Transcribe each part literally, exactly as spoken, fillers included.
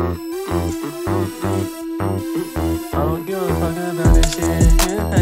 don't give a fuck about this shit.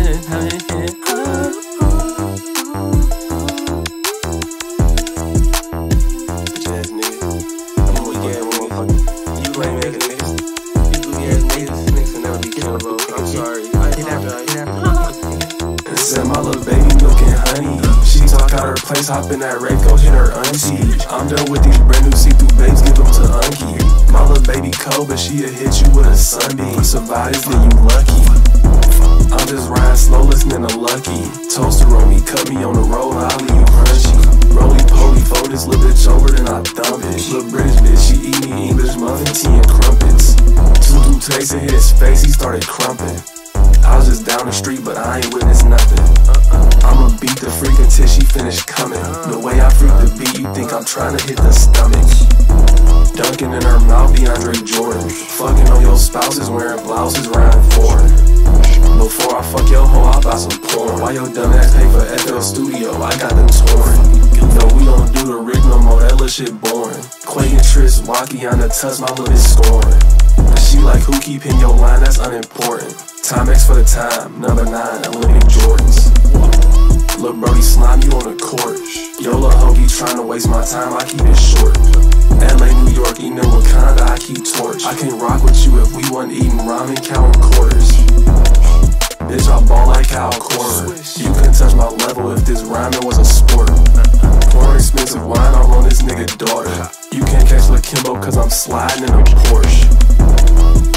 Bitch ass nigga. I'm a weak ass motherfucker. You lame ass niggas. You booty ass niggas. Niggas can never be Kimbo. I'm sorry. I apologize. Said my little baby milk and honey. She talk out her place, hop in that red coach, hit her auntie. I'm done with these brand new see-through babes, give them to Hunchy. My little baby cold, but she'll hit you with a sunbeam. Survive this, then you lucky. I'm just riding slow, listening to Lucky. Toaster on me, cut me on the road, I'll leave you crunchy. Roly-poly, fold this little bitch over, then I thump it. Little British bitch, she eat me English muffin, tea and crumpets. Two-two taste and hit his face, he started crumping. I was just down the street, but I ain't witnessed nothing. I'ma beat the freak until she finish coming. The way I freak the beat, you think I'm trying to hit the stomach. Dunking in her mouth, DeAndre Jordan. Fucking on your spouses, wearing blouses, riding foreign. Before I fuck your hoe, I'll buy some porn. Why your dumb ass pay for F L Studio? I got them torn. No, we don't do the rig no more, that little shit boring. Quay and Triss, Wacky on the tuss, my little bitch scoring. She like, who keep in your line, that's unimportant. Timex for the time, number nine, Olympic Jordans. Lil' Brody slime, you on the court. Yo, lil' hokey tryna waste my time, I keep it short. L A, New York, eating in Wakanda, I keep torch. I can't rock with you if we wasn't eating ramen, counting quarters. Bitch, I ball like Al Quarter. You couldn't touch my level if this rhyming was a sport. Pouring expensive wine all on this nigga daughter. You can't catch Lil Kimbo cause I'm sliding in a Porsche.